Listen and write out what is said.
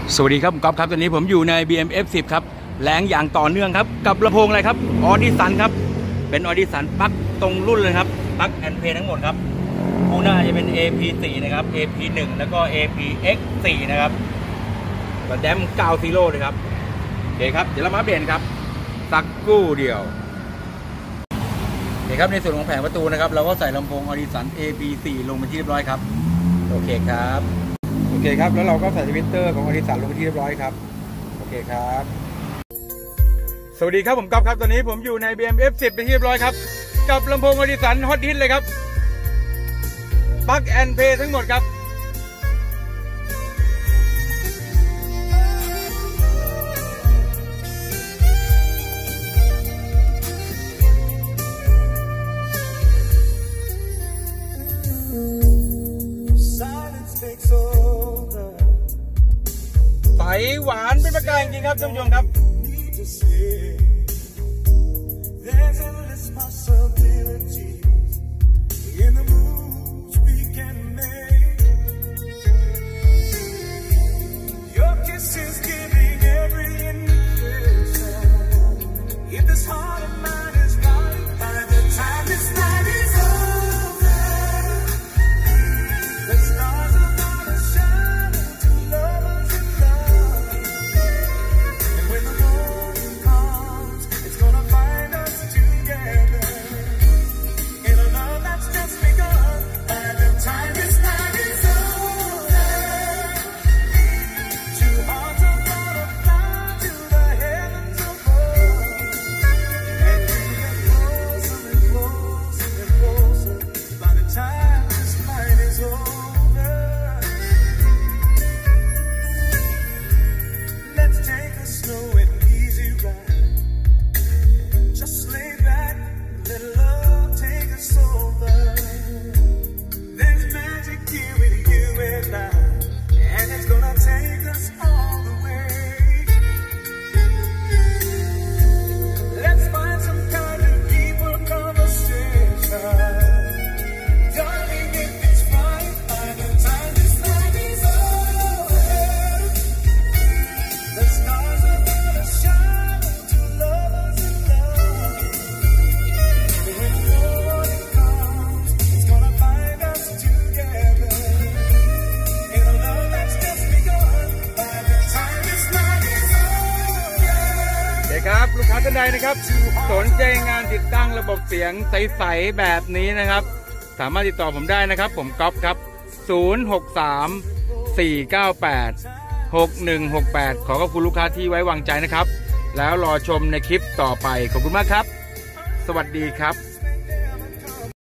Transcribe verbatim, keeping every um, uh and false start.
สวัสดีครับผมก๊อฟครับตอนนี้ผมอยู่ใน บี เอ็ม เอฟ สิบ ครับแรงอย่างต่อเนื่องครับกับลำโพงอะไรครับออดิสันครับเป็นออดิสันปลั๊กตรงรุ่นเลยครับปลั๊กแอนด์เพลย์ทั้งหมดครับคู่หน้าจะเป็น เอ พี โฟร์ นะครับ เอ พี วัน แล้วก็ เอ พี เอ็กซ์ โฟร์ นะครับแบตแดมเก้าสิบเลยครับโอเคครับเดี๋ยวเรามาเปลี่ยนครับสักกู้เดียวโอเคครับในส่วนของแผงประตูนะครับเราก็ใส่ลำโพงออดิสัน เอ พี โฟร์ ลงเป็นที่เรียบร้อยครับโอเคครับโอเคครับแล้วเราก็ใส่ทวิตเตอร์ของอดิสันลงไปที่เรียบร้อยครับโอเคครับสวัสดีครับผมก๊อฟครับตอนนี้ผมอยู่ใน บี เอ็ม เอฟ สิบ เป็นที่เรียบร้อยครับกับลำโพงอดิสันฮอตฮิตเลยครับปลั๊กแอนด์เพลย์ทั้งหมดครับใสหวานเป็นประกายจริงๆครับท่านผู้ชมครับครับลูกค้าท่านใดนะครับสนใจงานติดตั้งระบบเสียงใสๆแบบนี้นะครับสามารถติดต่อผมได้นะครับผมก๊อฟครับศูนย์ หก สาม สี่ เก้า แปด หก หนึ่ง หก แปดขอขอบคุณลูกค้าที่ไว้วางใจนะครับแล้วรอชมในคลิปต่อไปขอบคุณมากครับสวัสดีครับ